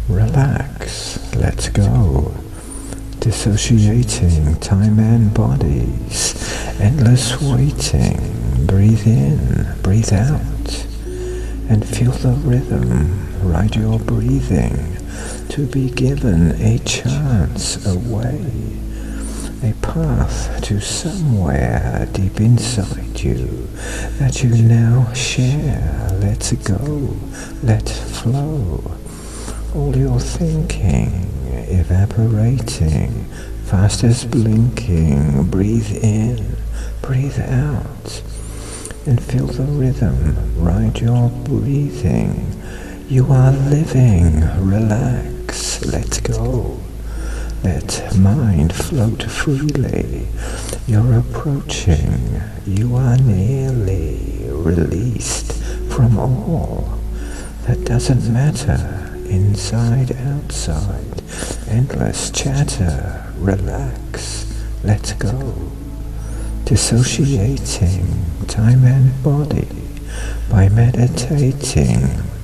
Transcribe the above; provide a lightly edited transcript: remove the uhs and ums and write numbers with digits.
Relax, let go. Dissociating time and bodies. Endless waiting. Breathe in, breathe out. And feel the rhythm. Ride your breathing to be given a chance, a way, a path to somewhere deep inside you that you now share. Let go, let flow. All your thinking evaporating, fast as blinking. Breathe in, breathe out, and feel the rhythm. Ride your breathing. You are living. Relax, let go. Let mind float freely. You're approaching. You are nearly released from all that doesn't matter. Inside, outside, endless chatter. Relax, let go. Dissociating time and body by meditating.